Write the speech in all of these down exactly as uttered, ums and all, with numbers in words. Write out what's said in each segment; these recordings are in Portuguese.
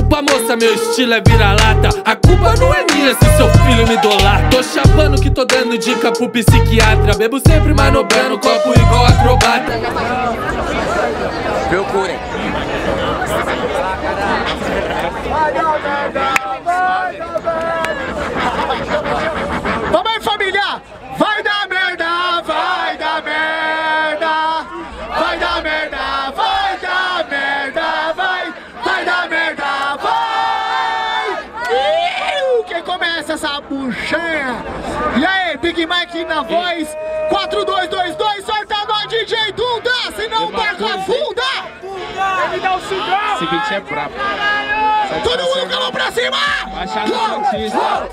Desculpa moça, meu estilo é vira-lata. A culpa não é minha se seu filho me idolatra. Tô chapando que tô dando dica pro psiquiatra. Bebo sempre manobrando copo igual acrobata. Procurem. Vamos aí, família! Vai dar merda, vai dar merda, vai dar merda, vai dar merda, vai, vai dar merda, vai! Iu, quem começa essa buchanha? E aí, Big Mike na voz, quatro, dois, dois, dois, solta nós, D J Duda, senão o barco afunda! Ele dá o cigarro! Esse beat é brabo. Todo mundo com a mão pra cima! Baixada Santista.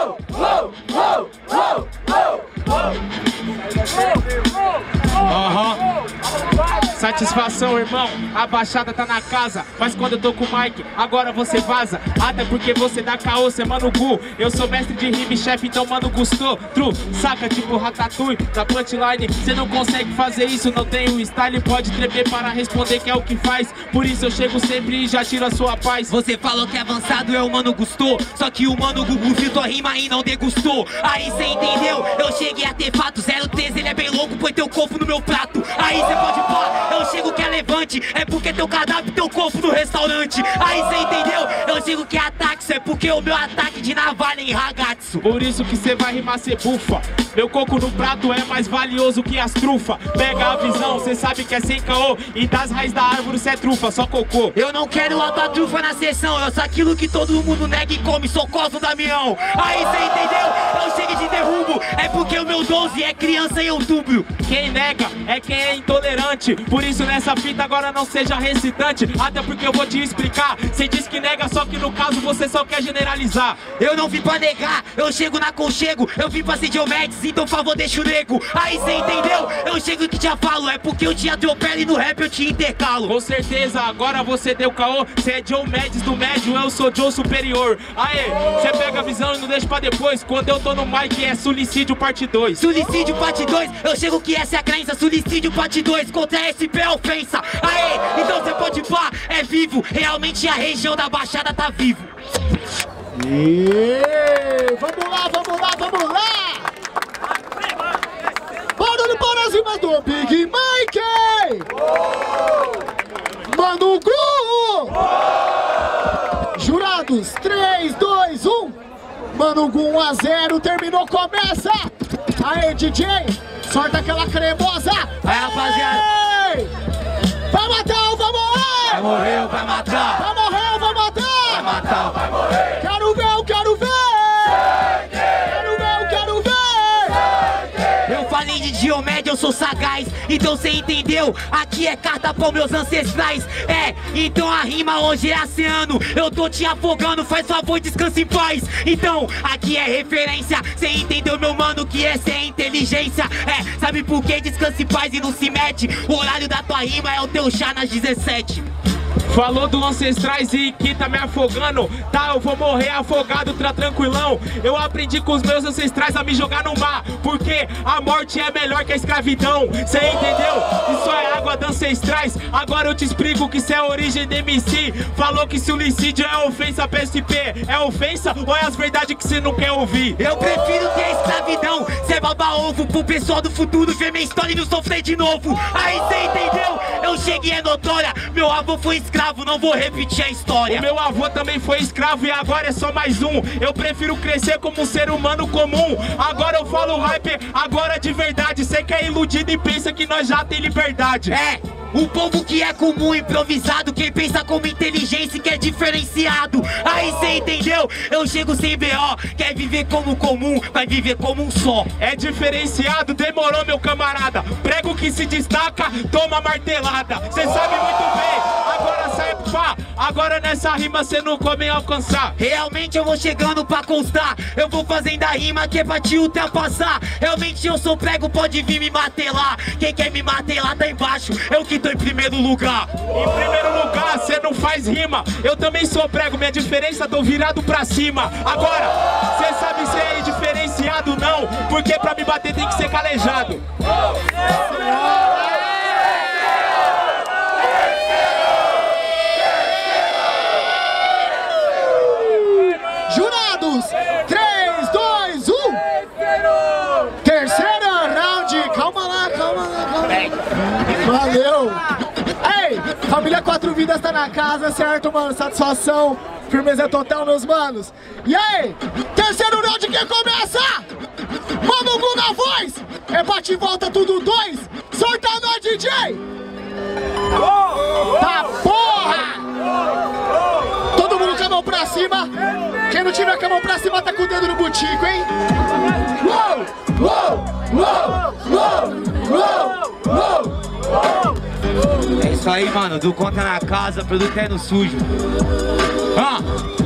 Aham. Satisfação, irmão, a baixada tá na casa. Mas quando eu tô com o Mike, agora você vaza. Até porque você dá caô, cê mano Gu. Eu sou mestre de rime, chefe, então mano gostou. True, saca tipo Ratatouille da punchline. Cê não consegue fazer isso, não tem o style. Pode tremer para responder que é o que faz. Por isso eu chego sempre e já tiro a sua paz. Você falou que avançado é o mano gostou. Só que o mano Gugu viu tua rima e não degustou. Aí cê entendeu? Eu cheguei a ter fato zero treze, ele é bem louco, põe teu corpo no meu prato. Aí cê pode pá, eu chego que é levante. É porque teu cadáver, teu corpo no restaurante. Aí cê entendeu? Eu chego que é ataque. É porque o meu ataque de navalha em ragazzo. Por isso que cê vai rimar, cê bufa. Meu coco no prato é mais valioso que as trufas. Pega a visão, cê sabe que é sem caô. E das raízes da árvore cê é trufa, só cocô. Eu não quero alta trufa na sessão. Eu sou aquilo que todo mundo nega e come. Sou Cosmo Damião. Aí cê entendeu? Eu chego de derrubo. É porque o meu doze é criança em outubro. Quem nega é quem é intolerante. Por isso nessa fita agora não seja recitante. Até porque eu vou te explicar. Cê diz que nega, só que no caso você só quer generalizar. Eu não vim pra negar, eu chego na conchego. Eu vim pra ser Diomedes, então por favor deixa o nego. Aí cê entendeu? Eu chego que te falo. É porque eu te atropelo e no rap eu te intercalo. Com certeza, agora você deu caô. Cê é Joe Mendes do médio, eu sou Joe superior. Aê, cê pega a visão e não deixa pra depois. Quando eu tô no mic é suicídio parte dois. Suicídio parte dois, eu chego que essa é a crença. Suicídio parte dois, contra S P é ofensa. Aê, então cê pode pá, é vivo. Realmente a região da Baixada tá vivo. E vamos lá, vamos lá, vamos lá! Barulho para as rimas do Big Mike! Mano Gu! Jurados, três, dois, um! Mano Gu um a zero, terminou, começa! Aê, D J, sorta aquela cremosa! Aí, rapaziada! Vai matar ou vai morrer? Vai morrer ou vai matar? Vai morrer ou vai matar? Vai matar ou vai morrer? Quero ver, eu quero ver! Quero ver, eu quero ver! Eu falei de Diomédio, eu sou sagaz. Então cê entendeu? Aqui é carta pros meus ancestrais. É, então a rima hoje é oceano. Eu tô te afogando, faz favor, descansa em paz. Então, aqui é referência. Cê entendeu, meu mano, que essa é inteligência. É, sabe por que descansa em paz e não se mete? O horário da tua rima é o teu chá nas dezessete. Falou do ancestrais e que tá me afogando. Tá, eu vou morrer afogado, tá tranquilão. Eu aprendi com os meus ancestrais a me jogar no mar, porque a morte é melhor que a escravidão. Cê entendeu? Isso é água de ancestrais. Agora eu te explico que isso é a origem de M C. Falou que suicídio é ofensa P S P. É ofensa ou é as verdades que cê não quer ouvir? Eu prefiro ter escravidão. Cê baba ovo pro pessoal do futuro ver minha história e não sofrer de novo. Aí cê entendeu? Eu cheguei é notória. Meu avô foi escravo, não vou repetir a história. O meu avô também foi escravo e agora é só mais um. Eu prefiro crescer como um ser humano comum. Agora eu falo hype, agora de verdade. Cê que é iludido e pensa que nós já tem liberdade. É, o povo que é comum, improvisado, quem pensa como inteligência e que é diferenciado. Aí cê entendeu? Eu chego sem B O, quer viver como comum, vai viver como um só. É diferenciado, demorou meu camarada. Prego que se destaca, toma martelada. Cê sabe muito bem. Agora sai pá, agora nessa rima cê não come alcançar. Realmente eu vou chegando pra constar. Eu vou fazendo a rima que é pra te ultrapassar. Realmente eu sou prego, pode vir me martelar. Quem quer me martelar tá embaixo, eu que tô em primeiro lugar. Em primeiro lugar, cê não faz rima. Eu também sou prego, minha diferença tô virado pra cima. Agora, cê sabe se é diferenciado não, porque pra me bater tem que ser calejado. jurados. três, dois, um. Terceiro round. Calma lá, calma lá, calma lá. Valeu. Ei, família Quatro Vidas tá na casa, certo, mano? Satisfação, firmeza total, meus manos. E aí, terceiro round, quem começa? Mano Gu na voz. É bate e volta tudo dois. Sorta nós, D J. Tá porra! Todo mundo com a mão pra cima. Quem não tiver com a mão pra cima tá com o dedo no butico, hein? Uou, uou, uou, uou, uou, uou. É isso aí, mano, do conta na casa, produto é no sujo. Ah.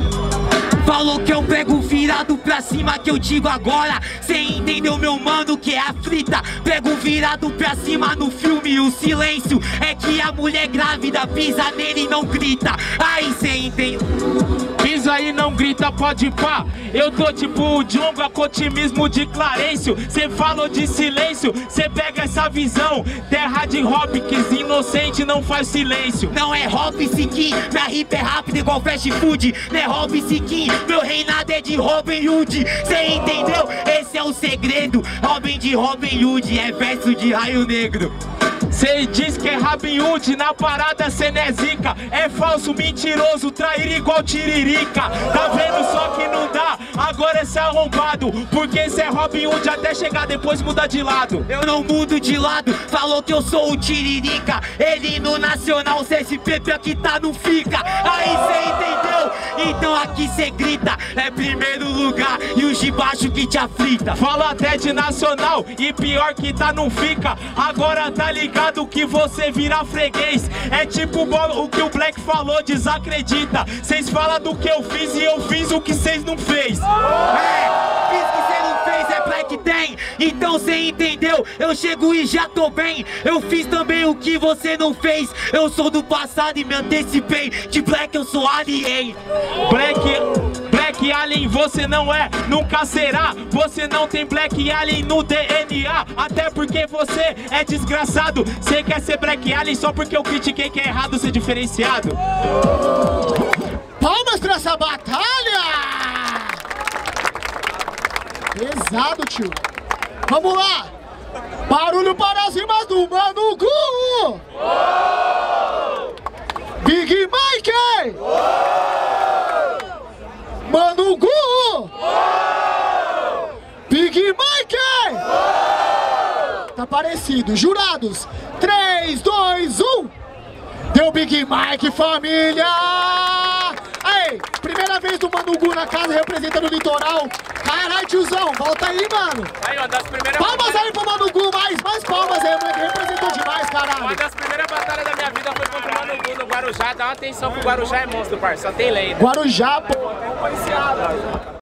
Falou que eu pego virado pra cima, que eu digo agora. Cê entendeu, meu mano, que é a frita. Pego virado pra cima no filme. O silêncio é que a mulher grávida pisa nele e não grita. Aí cê entendeu. Pisa e não grita, pode pá. Eu tô tipo o Djonga com otimismo de Clarencio. Cê falou de silêncio, cê pega essa visão. Terra de Hopkins, inocente não faz silêncio. Não é Hop Siquim, minha rima é rápida igual fast food. Não é Hop Siquim, meu reinado é de Robin Hood. Cê entendeu? Esse é o segredo. Robin de Robin Hood é verso de Raio Negro. Cê diz que é Robin Hood, na parada cê não é zica. É falso, mentiroso, trair igual tiririca. Tá vendo só que não dá, agora cê é arrombado. Porque cê é Robin Hood até chegar, depois muda de lado. Eu não mudo de lado, falou que eu sou o tiririca. Ele no Nacional, C S P P aqui tá no fica. Aí cê entendeu? Então aqui cê grita, é primeiro lugar e os de baixo que te aflita. Fala até de Nacional e pior que tá não fica. Agora tá ligado que você vira freguês. É tipo o que o Black falou, desacredita. Cês falam do que eu fiz e eu fiz o que cês não fez. É, fiz o que cê não fez, é Black tem. Então cê entendeu, eu chego e já tô bem. Eu fiz também o que você não fez. Eu sou do passado e me antecipei. De Black eu sou alien. Black... Black Alien você não é, nunca será. Você não tem Black Alien no D N A. Até porque você é desgraçado. Você quer ser Black Alien só porque eu critiquei que é errado ser diferenciado. Palmas pra essa batalha! Pesado, tio. Vamos lá. Barulho para as rimas do Mano Gu. Big Mike. Mano Gu! Oh! Big Mike! Oh! Tá parecido. Jurados. três, dois, um. Deu Big Mike, família! Aí, primeira vez do Mano Gu na casa representando o litoral. Caralho, tiozão, volta aí, mano. Aí, uma das primeiras palmas batalhas... aí pro Mano Gu, mais, mais palmas aí, mano, que representou demais, caralho. Uma das primeiras batalhas da minha vida foi contra o Mano Gu no Guarujá. Dá uma atenção pro Guarujá é monstro, parça, só tem lei, né? Guarujá, pô.